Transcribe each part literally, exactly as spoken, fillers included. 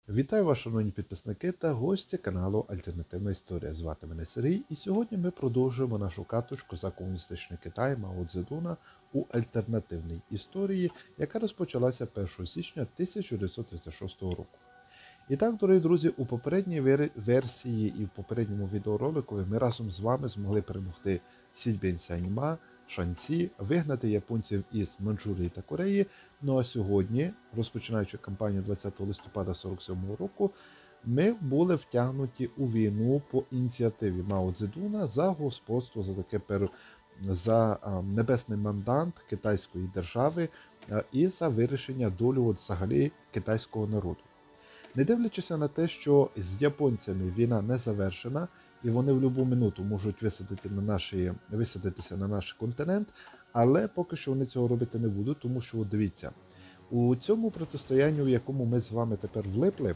Вітаю вас, шановні підписники та гості каналу Альтернативна Історія. Звати мене Сергій, і сьогодні ми продовжуємо нашу каточку за комуністичний Китай Мао Цзедуна у альтернативній історії, яка розпочалася першого січня тисяча дев'ятсот тридцять шостого року. І так, дорогі друзі, у попередній версії і в попередньому відеоролику ми разом з вами змогли перемогти Сідьбін Сяньма, Шанці, вигнати японців із Манчжурії та Кореї. Ну а сьогодні, розпочинаючи кампанію двадцятого листопада сорок сьомого року, ми були втягнуті у війну по ініціативі Мао Цзедуна за господство, за таке пер... за небесний мандат китайської держави і за вирішення долі от взагалі китайського народу. Не дивлячись на те, що з японцями війна не завершена, і вони в будь-яку минуту можуть висадити на наші, висадитися на наш континент, але поки що вони цього робити не будуть, тому що, от дивіться, у цьому протистоянні, в якому ми з вами тепер влипли,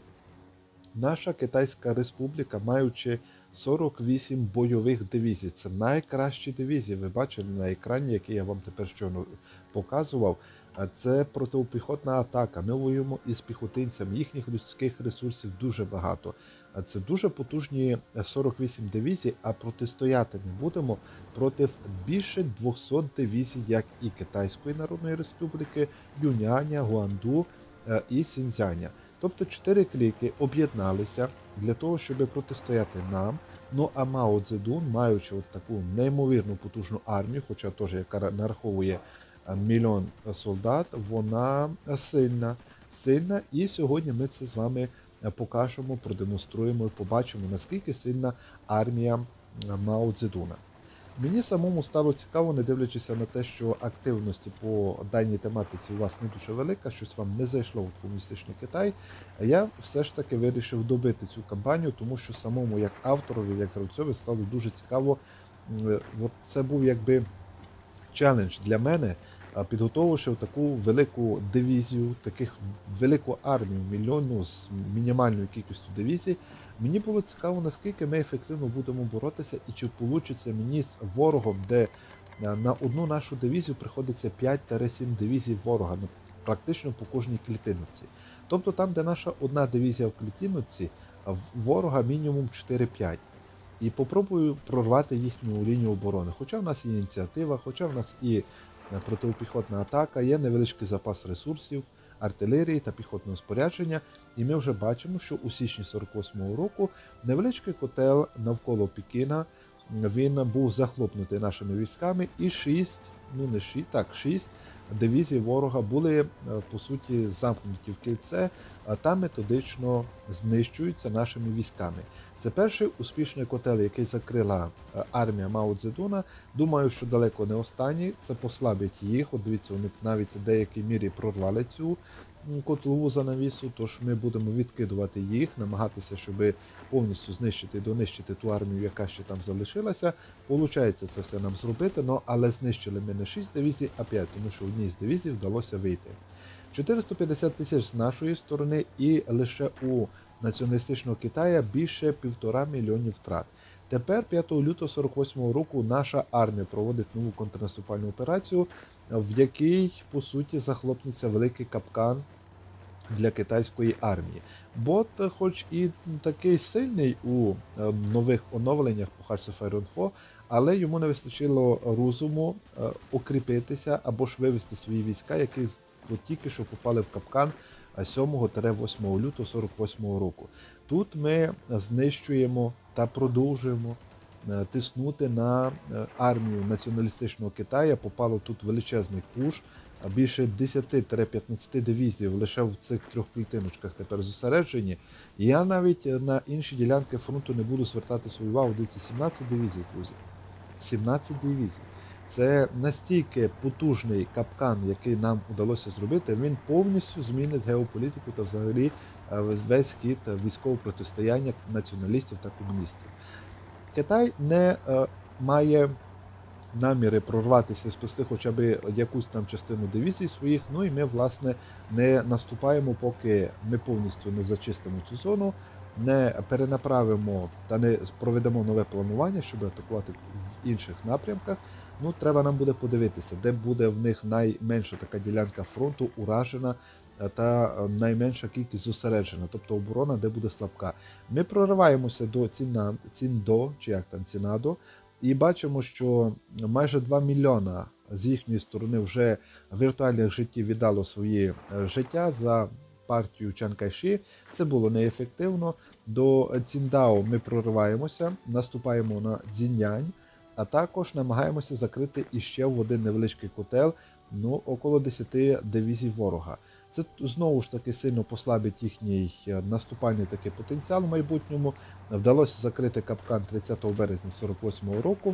наша Китайська Республіка, маючи сорок вісім бойових дивізій, це найкращі дивізії, ви бачили на екрані, який я вам тепер щойно показував, це протипіхотна атака, ми воюємо із піхотинцями, їхніх людських ресурсів дуже багато. Це дуже потужні сорок вісім дивізій, а протистояти ми будемо проти більше двохсот дивізій, як і Китайської Народної Республіки, Юняня, Гуанду і Сіньцзяня. Тобто чотири кліки об'єдналися для того, щоб протистояти нам. Ну а Мао Цзедун, маючи от таку неймовірну потужну армію, хоча теж яка нараховує мільйон солдат, вона сильна, сильна. І сьогодні ми це з вами покажемо, продемонструємо і побачимо, наскільки сильна армія Мао Цзедуна. Мені самому стало цікаво, не дивлячись на те, що активності по даній тематиці у вас не дуже велика, щось вам не зайшло в комуністичний Китай, я все ж таки вирішив добити цю кампанію, тому що самому як авторові, як гравцеві стало дуже цікаво. От це був якби челендж для мене, підготовивши таку велику дивізію, таких велику армію, мільйонну з мінімальною кількістю дивізій. Мені було цікаво, наскільки ми ефективно будемо боротися і чи вийде мені з ворогом, де на одну нашу дивізію приходиться п'ять-сім дивізій ворога, практично по кожній клітинці. Тобто там, де наша одна дивізія в клітинці, ворога мінімум чотири-п'ять. І попробую прорвати їхню лінію оборони. Хоча в нас є ініціатива, хоча в нас і протипіхотна атака, є невеличкий запас ресурсів, артилерії та піхотного спорядження. І ми вже бачимо, що у січні сорок восьмого року невеличкий котел навколо Пекіна, він був захлопнутий нашими військами, і шість, ну не шість, так, шість дивізій ворога були, по суті, замкнуті в кільце, та методично знищуються нашими військами. Це перший успішний котел, який закрила армія Мао Цзедуна. Думаю, що далеко не останній. Це послабить їх. От дивіться, вони навіть в деякій мірі прорвали цю котлову занавісу, тож ми будемо відкидувати їх, намагатися, щоб повністю знищити і донищити ту армію, яка ще там залишилася. Получається це все нам зробити, но, але знищили ми не шість дивізій, а п'ять, тому що одній з дивізій вдалося вийти. чотириста п'ятдесят тисяч з нашої сторони, і лише у націоналістичного Китая більше півтора мільйонів втрат. Тепер, п'ятого лютого сорок восьмого року, наша армія проводить нову контрнаступальну операцію, в якій, по суті, захлопнеться великий капкан для китайської армії. Бот, хоч і такий сильний у нових оновленнях по Hearts of Iron Four, але йому не вистачило розуму укріпитися або ж вивести свої війська, які тільки що попали в капкан сьомого-восьмого лютого сорок восьмого року. Тут ми знищуємо та продовжуємо тиснути на армію націоналістичного Китаю. Попало тут величезний пуш, більше десять-п'ятнадцять дивізій лише в цих трьох клітиночках тепер зосереджені. Я навіть на інші ділянки фронту не буду звертати свою увагу. Дивіться, сімнадцять дивізій, друзі. сімнадцять дивізій. Це настільки потужний капкан, який нам вдалося зробити, він повністю змінить геополітику та взагалі весь хід військового протистояння націоналістів та комуністів. Китай не е, має наміри прорватися, спасти хоча б якусь там частину дивізій своїх, ну і ми, власне, не наступаємо, поки ми повністю не зачистимо цю зону, не перенаправимо та не проведемо нове планування, щоб атакувати в інших напрямках. Ну, треба нам буде подивитися, де буде в них найменша така ділянка фронту уражена та найменша кількість зосереджена, тобто оборона, де буде слабка. Ми прориваємося до Ціна, Ціндо, чи як там Цінадо, і бачимо, що майже два мільйона з їхньої сторони вже віртуальних життів віддало своє життя за партію Чан Кайші. Це було неефективно. До Ціндао ми прориваємося, наступаємо на Цзіньянь, а також намагаємося закрити іще в один невеличкий котел, ну, около десяти дивізій ворога. Це знову ж таки сильно послабить їхній наступальний такий потенціал в майбутньому. Вдалося закрити капкан тридцятого березня сорок восьмого року.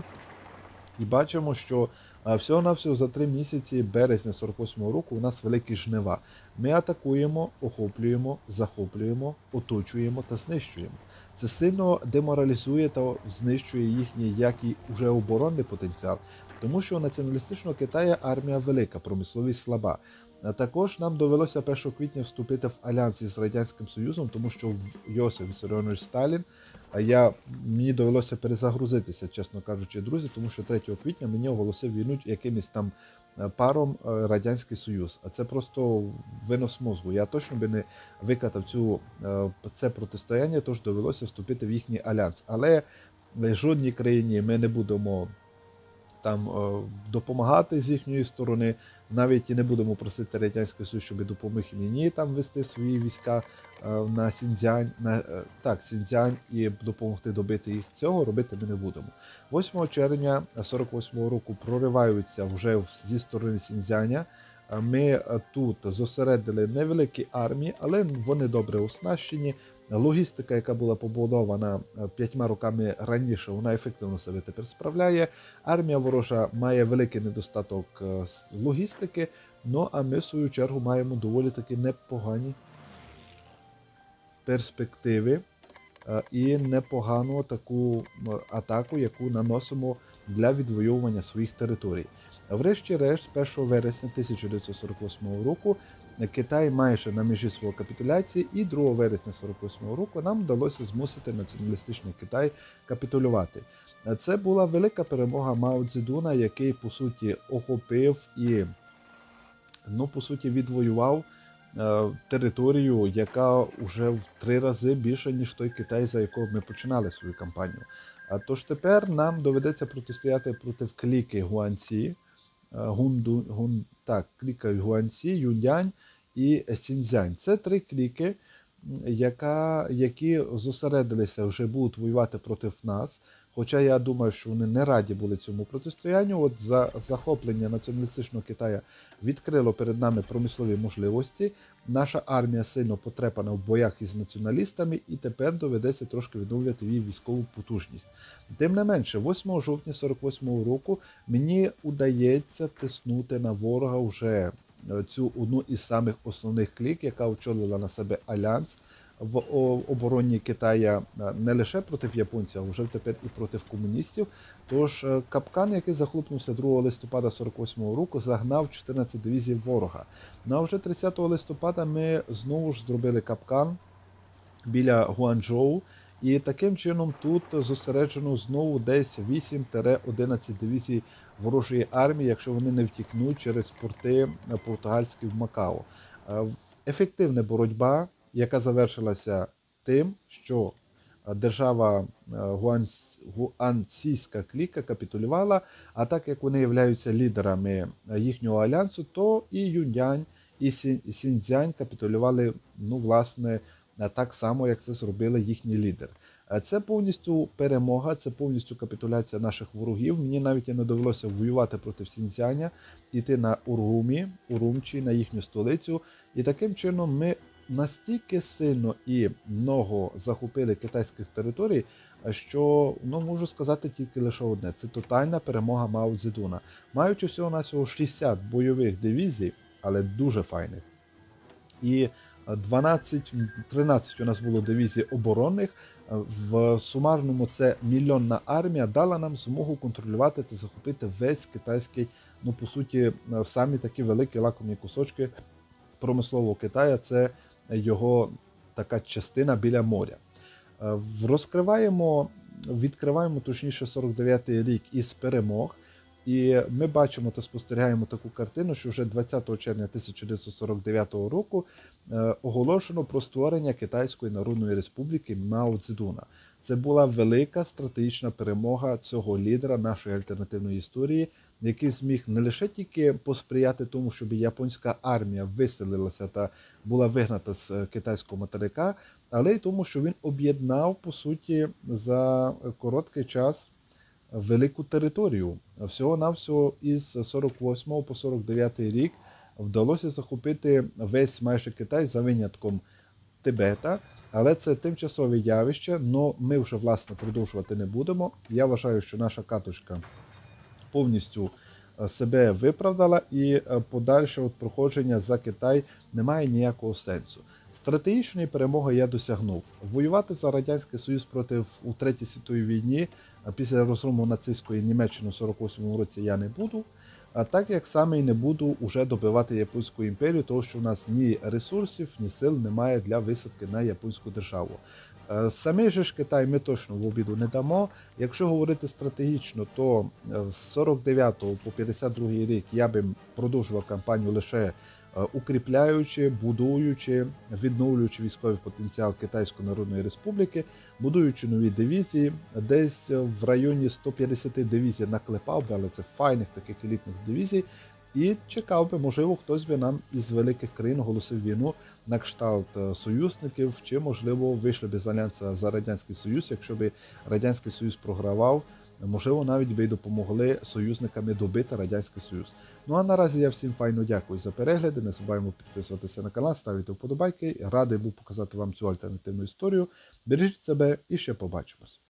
І бачимо, що всього-навсього за три місяці березня сорок восьмого року у нас великі жнива. Ми атакуємо, охоплюємо, захоплюємо, оточуємо та знищуємо. Це сильно деморалізує та знищує їхній як і вже оборонний потенціал, тому що у націоналістичного Китаю армія велика, промисловість слаба. Також нам довелося першого квітня вступити в альянс із Радянським Союзом, тому що Йосиф Вісаріонович Сталін, я, мені довелося перезагрузитися, чесно кажучи, друзі, тому що третього квітня мені оголосив війну якимось там паром Радянський Союз. А це просто винос мозку. Я точно би не викатав цю, це протистояння, тож довелося вступити в їхній альянс. Але в жодній країні ми не будемо там допомагати з їхньої сторони, навіть і не будемо просити Радянський Союз, щоб допоміг мені там вести свої війська на Сіньцзянь, на так, Сіньцзянь і допомогти добити їх. Цього робити ми не будемо. восьмого червня сорок восьмого року прориваються вже зі сторони Сіньцзяня. Ми тут зосередили невеликі армії, але вони добре оснащені. Логістика, яка була побудована п'ятьма роками раніше, вона ефективно себе тепер справляє. Армія ворожа має великий недостаток логістики, ну а ми, в свою чергу, маємо доволі таки непогані перспективи і непогану таку атаку, яку наносимо для відвоювання своїх територій. Врешті-решт, першого вересня тисяча дев'ятсот сорок восьмого року Китай майже на межі свого капітуляції, і другого вересня сорок восьмого року нам вдалося змусити націоналістичний Китай капітулювати. Це була велика перемога Мао Цзедуна, який, по суті, охопив і, ну, по суті, відвоював е, територію, яка вже в три рази більше, ніж той Китай, за якого ми починали свою кампанію. А тож тепер нам доведеться протистояти проти кліки Гуанці, Гунду, гун, так, кліка Гуанці, Юньянь і Сіньцзянь. Це три кліки, яка, які зосередилися, вже будуть воювати проти нас. Хоча я думаю, що вони не раді були цьому протистоянню. От за захоплення націоналістичного Китаю відкрило перед нами промислові можливості. Наша армія сильно потрепана в боях із націоналістами, і тепер доведеться трошки відновлювати її військову потужність. Тим не менше, восьмого жовтня сорок восьмого року мені удається тиснути на ворога вже цю одну із самих основних клік, яка очолила на себе альянс в обороні Китая не лише проти японців, а вже тепер і проти комуністів. Тож капкан, який захлопнувся другого листопада сорок восьмого року, загнав чотирнадцять дивізій ворога. Ну а вже тридцятого листопада ми знову ж зробили капкан біля Гуанчжоу, і таким чином тут зосереджено знову десь вісім-одинадцять дивізій ворожої армії, якщо вони не втікнуть через порти португальські в Макао. Ефективна боротьба, яка завершилася тим, що держава Гуанційська кліка капітулювала, а так як вони являються лідерами їхнього альянсу, то і Юньянь, і Сіньцзянь капітулювали, ну, власне, так само, як це зробили їхній лідер. Це повністю перемога, це повністю капітуляція наших ворогів. Мені навіть і не довелося воювати проти Сіньцзяня, йти на Урумі, Урумчі, на їхню столицю. І таким чином ми настільки сильно і много захопили китайських територій, що, ну, можу сказати тільки лише одне. Це тотальна перемога Мао Цзедуна. Маючи всього-навсього шістдесят бойових дивізій, але дуже файних, і дванадцять-тринадцять у нас було дивізій оборонних, в сумарному це мільйонна армія дала нам змогу контролювати та захопити весь китайський, ну, по суті, самі такі великі лакомі кусочки промислового Китаю, це його така частина біля моря. Розкриваємо, відкриваємо, точніше, сорок дев'ятий рік із перемог. І ми бачимо та спостерігаємо таку картину, що вже двадцятого червня тисяча дев'ятсот сорок дев'ятого року е, оголошено про створення Китайської Народної Республіки Мао Цзедуна. Це була велика стратегічна перемога цього лідера нашої альтернативної історії, який зміг не лише тільки посприяти тому, щоб японська армія виселилася та була вигнана з китайського материка, але й тому, що він об'єднав, по суті, за короткий час велику територію. Всього-навсього із сорок восьмого по сорок дев'ятий рік вдалося захопити весь майже Китай за винятком Тибета, але це тимчасове явище, але ми вже, власне, продовжувати не будемо. Я вважаю, що наша каточка повністю себе виправдала і подальше от проходження за Китай не має ніякого сенсу. Стратегічної перемоги я досягнув. Воювати за Радянський Союз проти у Третій світовій війні після розгрому нацистської Німеччини у сорок восьмому році я не буду, а так як саме і не буду уже добивати Японську імперію, тому що в нас ні ресурсів, ні сил немає для висадки на японську державу. Самий же ж Китай ми точно в обіду не дамо. Якщо говорити стратегічно, то з сорок дев'ятого по п'ятдесят другий рік я би продовжував кампанію лише укріпляючи, будуючи, відновлюючи військовий потенціал Китайської Народної Республіки, будуючи нові дивізії, десь в районі сто п'ятдесят дивізій наклепав би, але це файних таких елітних дивізій, і чекав би, можливо, хтось би нам із великих країн оголосив війну на кшталт союзників, чи, можливо, вийшли б з альянсу за Радянський Союз, якщо б Радянський Союз програвав, можливо, навіть би й допомогли союзниками добити Радянський Союз. Ну а наразі я всім файно дякую за перегляди, не забуваємо підписуватися на канал, ставити вподобайки. Радий був показати вам цю альтернативну історію. Бережіть себе і ще побачимось.